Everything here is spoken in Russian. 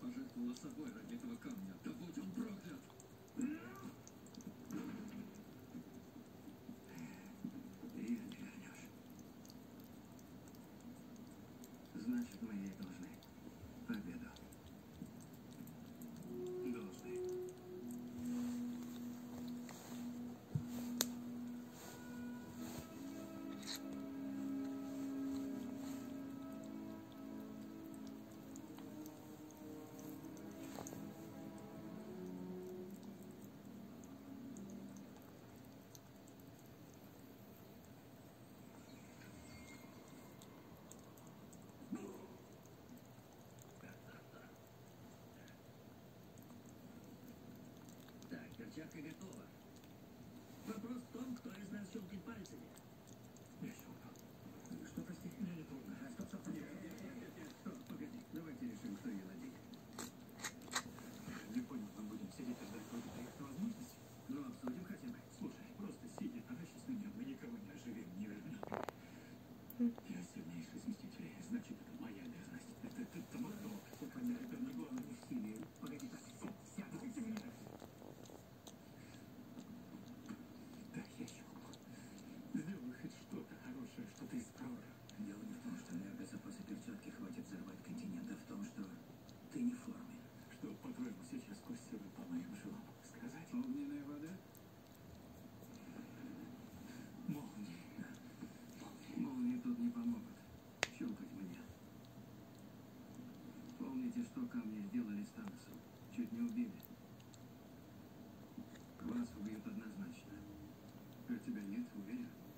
пожертвовала собой ради этого камня. Да будь он проклят! Ее не вернешь. Значит, мы ей должны победу. Должны. Так, перчатка готова. Вопрос в том, кто из нас щелкает пальцами. Я щелкнул. Что, прости? Мне не трудно. Стоп, нет, стоп, погоди. Давайте решим, кто ее наденет. Не понял, мы будем сидеть и ждать какой-то их возможности? Ну, обсудим хотя бы. Слушай, просто сидя, таращись на меня, мы никого не оживим, не верно? Я сильнейший из мстителей, значит, это моя обязанность. Это мой долг. Все понятно. Это на главном усилии. Погоди, так, сядь. Дайте мне. Да, я щелкнул. Сделай хоть что-то хорошее, что-то из прора. Дело не в том, что энергозапаса перчатки хватит взорвать континент, а в том, что ты не в форме. Что, по-твоему, сейчас курсирует по моим жилам? Сказать? Огненная вода? Молнии. Молнии тут не помогут. Щелкать мне. Помните, что камни сделали с Таносом? Чуть не убили. Вас убьют однозначно. А тебя нет, уверен?